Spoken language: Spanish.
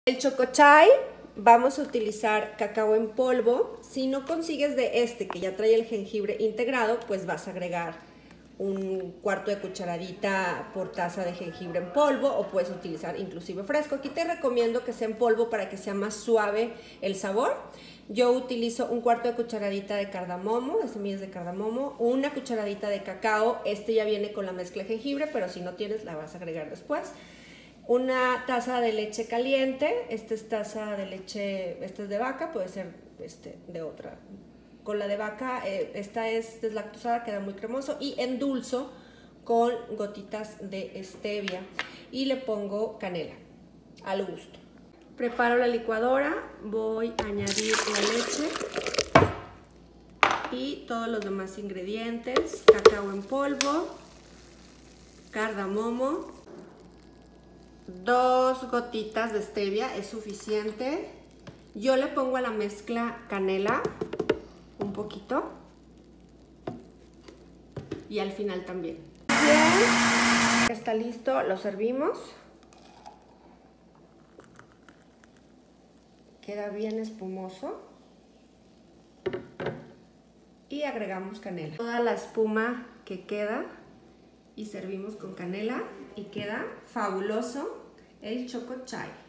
El Choco Chai vamos a utilizar cacao en polvo. Si no consigues de este que ya trae el jengibre integrado, pues vas a agregar un cuarto de cucharadita por taza de jengibre en polvo, o puedes utilizar inclusive fresco. Aquí te recomiendo que sea en polvo para que sea más suave el sabor. Yo utilizo un cuarto de cucharadita de cardamomo, de semillas de cardamomo, una cucharadita de cacao. Este ya viene con la mezcla de jengibre, pero si no tienes la vas a agregar después. Una taza de leche caliente. Esta es taza de leche, esta es de vaca, puede ser de otra. Con la de vaca, esta es deslactosada, queda muy cremoso, y endulzo con gotitas de stevia y le pongo canela al gusto. Preparo la licuadora, voy a añadir la leche y todos los demás ingredientes: cacao en polvo, cardamomo, 2 gotitas de stevia es suficiente. Yo le pongo a la mezcla canela, un poquito, y al final también. Bien, está listo, lo servimos. Queda bien espumoso. Y agregamos canela. Toda la espuma que queda y servimos con canela y queda fabuloso el Choco Chai.